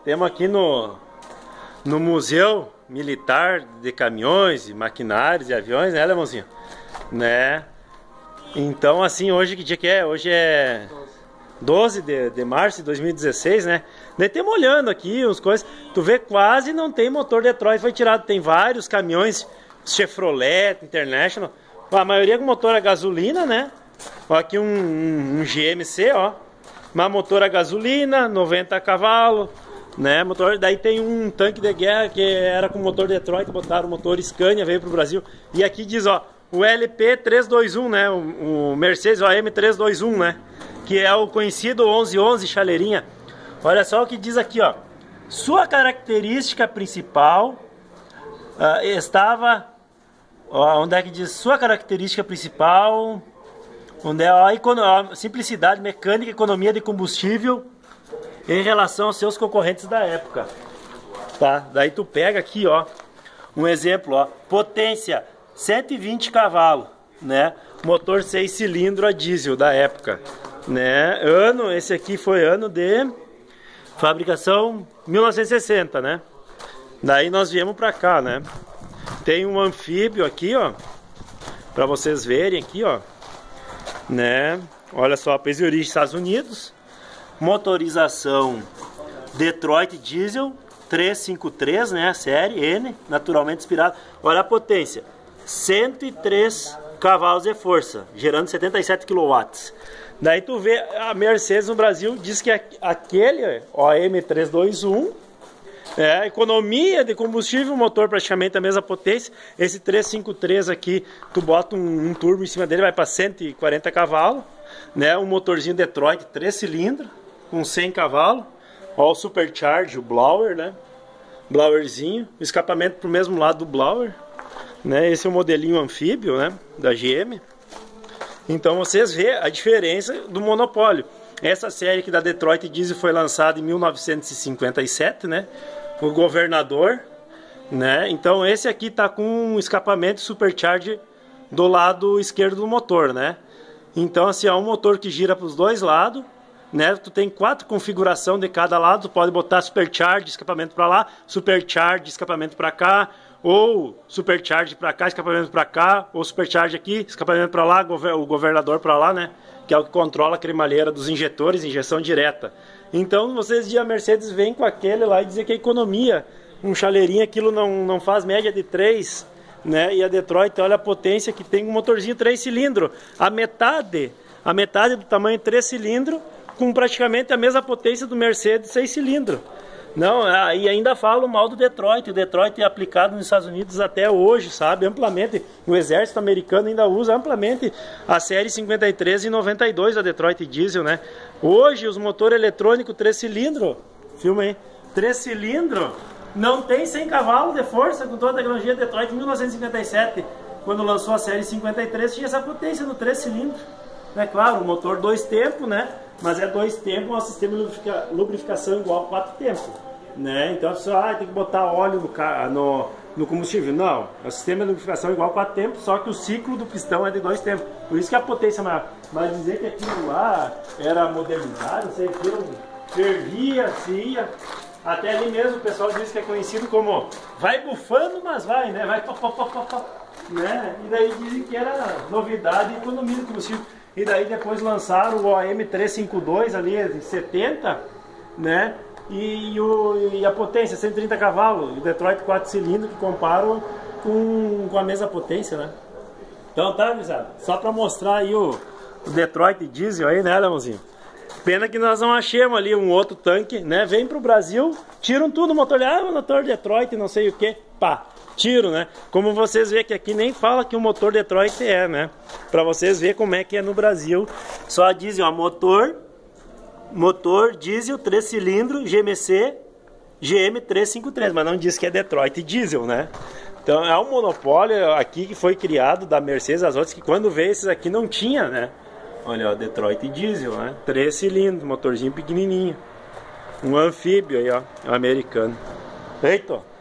temos aqui no Museu Militar de Caminhões, e Maquinários e Aviões, né, Lemonzinho? Né? Então, assim, hoje que dia que é? Hoje é 12 de março de 2016, né? Daí temos olhando aqui as coisas. Tu vê, quase não tem motor Detroit, foi tirado. Tem vários caminhões Chevrolet, International. A maioria com motor a gasolina, né? Ó, aqui um GMC, ó. Uma motor a gasolina, 90 cavalos, né? Motor, daí tem um tanque de guerra que era com motor Detroit, botaram o motor Scania, veio pro Brasil. E aqui diz, ó, o LP321, né? O Mercedes AM321, né? Que é o conhecido 1111 chaleirinha. Olha só o que diz aqui, ó. Sua característica principal estava... Ó, onde é que diz? Sua característica principal... Onde é a simplicidade mecânica e economia de combustível em relação aos seus concorrentes da época. Tá? Daí tu pega aqui, ó, um exemplo, ó, potência 120 cavalos, né? Motor 6 cilindros a diesel da época, né? Ano, esse aqui foi ano de fabricação 1960, né? Daí nós viemos pra cá, né? Tem um anfíbio aqui, ó, pra vocês verem aqui, ó. Né? Olha só, país de origem Estados Unidos, motorização Detroit Diesel 353, né? Série N, naturalmente inspirado. Olha a potência, 103 cavalos de força, gerando 77 kW. Daí tu vê a Mercedes no Brasil, diz que aquele OM321 economia de combustível, motor praticamente a mesma potência. Esse 353 aqui, tu bota um turbo em cima dele, vai para 140 cavalos, né? Um motorzinho Detroit 3 cilindros, com 100 cavalos. Ó o Supercharge, o blower, né? Blowerzinho, escapamento pro mesmo lado do blower, né? Esse é o modelinho anfíbio, né? Da GM. Então vocês vê a diferença do monopólio. Essa série aqui da Detroit Diesel foi lançada em 1957, né? O governador, né? Então esse aqui tá com um escapamento Supercharger do lado esquerdo do motor, né? Então assim, é um motor que gira para os dois lados, né? Tu tem 4 configurações de cada lado, tu pode botar Supercharge, escapamento para lá, Supercharge, escapamento para cá, ou Supercharge para cá, escapamento para cá, ou Supercharge aqui, escapamento para lá, o governador para lá, né? Que é o que controla a cremalheira dos injetores, injeção direta. Então vocês de a Mercedes vem com aquele lá e dizer que é economia. Um chaleirinho, aquilo não faz média de 3, né? E a Detroit, olha a potência que tem, um motorzinho 3 cilindros. A metade do tamanho 3 cilindros, com praticamente a mesma potência do Mercedes 6 cilindros. Não, e ainda falo mal do Detroit. O Detroit é aplicado nos Estados Unidos até hoje, sabe? Amplamente. O exército americano ainda usa amplamente a série 53 e 92 da Detroit Diesel, né? Hoje, os motores eletrônicos 3 cilindros, filma aí, 3 cilindros, não tem 100 cavalos de força com toda a tecnologia Detroit. Em 1957, quando lançou a série 53, tinha essa potência no 3 cilindros. É claro, o motor 2 tempos, né? Mas é 2 tempos, um sistema de lubrificação igual a 4 tempos, né? Então só tem que botar óleo no combustível. Não, o sistema de lubrificação é igual a 4 tempos, só que o ciclo do pistão é de 2 tempos. Por isso que a potência é maior. Mas dizer que aquilo lá era modernizado, não sei, aquilo fervia, se ia. Até ali mesmo o pessoal diz que é conhecido como vai bufando, mas vai, né? Vai né? E daí dizem que era novidade e economia de combustível. E daí depois lançaram o OM352 ali em 70, né? E a potência, 130 cavalos, o Detroit 4 cilindros, que comparam com a mesma potência, né? Então tá, avisado. Só para mostrar aí o Detroit Diesel aí, né, Leãozinho? Pena que nós não achamos ali um outro tanque, né? Vem pro Brasil, tiram tudo, o motor, motor Detroit, não sei o que, pá. Tiro, né? Como vocês veem que aqui nem fala que o motor Detroit é, né? Pra vocês verem como é que é no Brasil. Só dizem, ó, motor diesel 3 cilindros, GMC, GM353, mas não diz que é Detroit Diesel, né? Então é um monopólio aqui que foi criado da Mercedes, as outras que quando veio esses aqui não tinha, né? Olha, ó, Detroit Diesel, né? 3 cilindros, motorzinho pequenininho. Um anfíbio aí, ó, americano. Eita, ó.